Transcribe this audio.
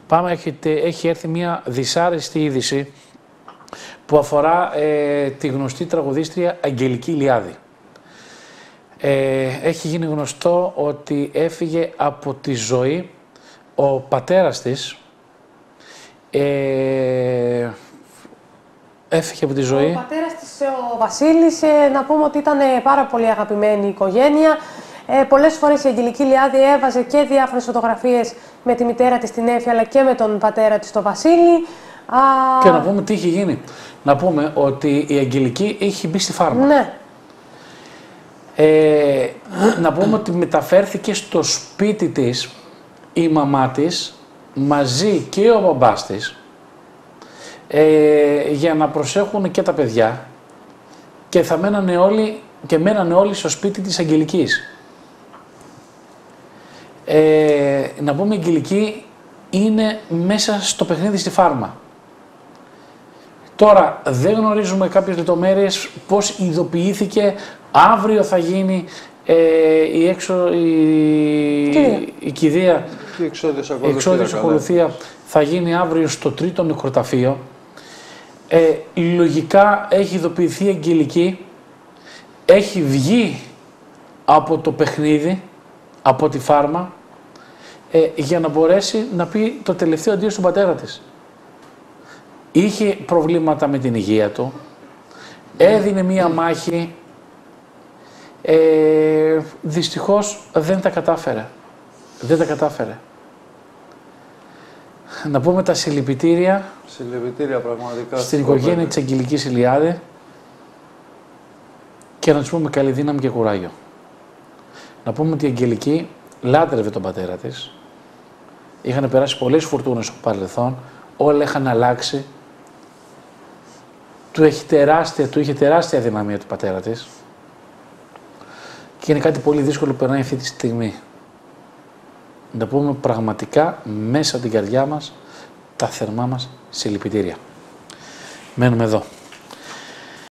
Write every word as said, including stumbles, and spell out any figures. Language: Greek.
Πάμε, έχετε, έχει έρθει μια δυσάρεστη είδηση που αφορά ε, τη γνωστή τραγουδίστρια Αγγελική Ηλιάδη. Ε, έχει γίνει γνωστό ότι έφυγε από τη ζωή ο πατέρας της. Ε, έφυγε από τη ζωή. Ο πατέρας της, ο Βασίλης, ε, να πούμε ότι ήταν πάρα πολύ αγαπημένη η οικογένεια. Ε, πολλές φορές η Αγγελική Ηλιάδη έβαζε και διάφορες φωτογραφίες με τη μητέρα της την Έφη, αλλά και με τον πατέρα της τον Βασίλη. Α... Και να πούμε τι είχε γίνει. Να πούμε ότι η Αγγελική είχε μπει στη φάρμα. Ναι. Ε, να πούμε ότι μεταφέρθηκε στο σπίτι της η μαμά της μαζί και ο μπαμπάς της ε, για να προσέχουν και τα παιδιά και θα μένανε όλοι και μένανε όλοι στο σπίτι της Αγγελικής. Ε, να πούμε η Αγγελική είναι μέσα στο παιχνίδι στη φάρμα. Τώρα δεν γνωρίζουμε κάποιες λεπτομέρειες πώς ειδοποιήθηκε, αύριο θα γίνει ε, η, έξω, η, η κηδεία, η εξώδιος ακολουθία θα γίνει αύριο στο τρίτο νεκροταφείο. Ε, λογικά έχει ειδοποιηθεί η Αγγελική, έχει βγει από το παιχνίδι, από τη φάρμα, ε, για να μπορέσει να πει το τελευταίο αντίο στον πατέρα της. Είχε προβλήματα με την υγεία του, έδινε μία μάχη, ε, δυστυχώς δεν τα κατάφερε. Δεν τα κατάφερε. Να πούμε τα συλληπιτήρια, συλληπιτήρια πραγματικά στην οικογένεια της Αγγελικής Ηλιάδη και να τους πούμε καλή δύναμη και κουράγιο. Να πούμε ότι η Αγγελική λάτρευε τον πατέρα της. Είχαν περάσει πολλές φουρτούνες στο παρελθόν, όλα είχαν αλλάξει. Του, έχει τεράστια, του είχε τεράστια δυναμία του πατέρα της και είναι κάτι πολύ δύσκολο που περνάει αυτή τη στιγμή. Να πούμε πραγματικά μέσα από την καρδιά μας τα θερμά μας συλληπιτήρια. Μένουμε εδώ.